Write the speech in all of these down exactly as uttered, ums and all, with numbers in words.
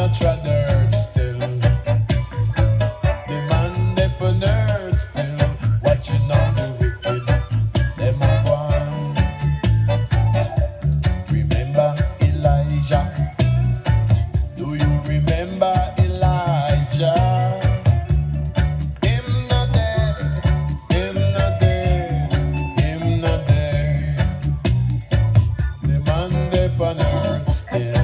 a trad earth still. The man they put earth still. Watching all the wicked, them a gone. Remember Elijah? Do you remember Elijah? Him not dead, him not dead, him not dead. The man they put earth still.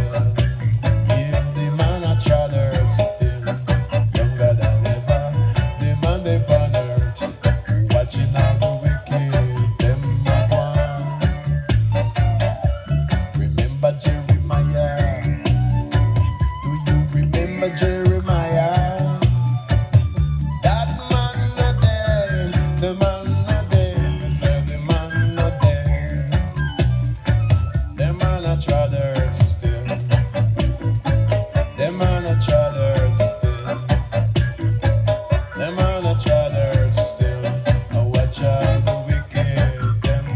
Jeremiah, that man not dead, the man not dead, I said the man not dead, the man a trod earth still, the man a trod earth still, the man a trod earth still, I watch out the wicked, them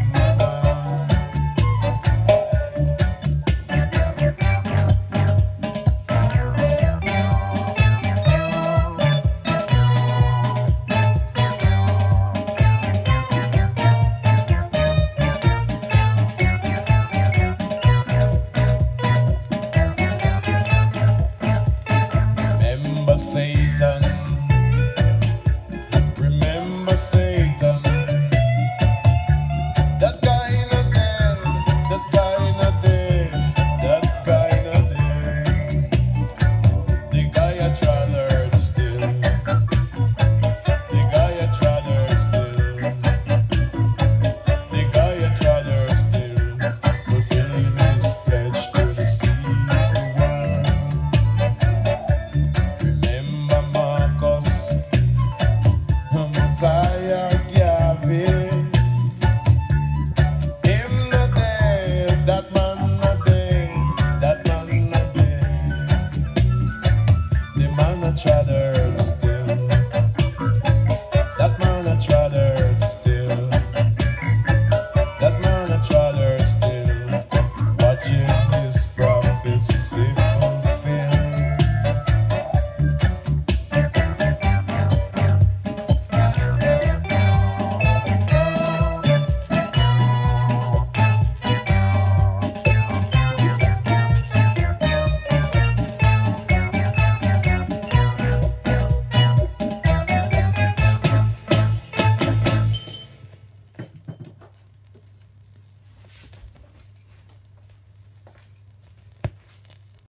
Satan, remember Satan. That guy not dead, that guy not dead, that guy not dead. The guy a trod earth still, the guy a trod earth still, the guy a trod earth still, fulfilling his pledge to deceive the world. Messiah Yahweh, him not dead, that man not dead, that man not dead, the man a trad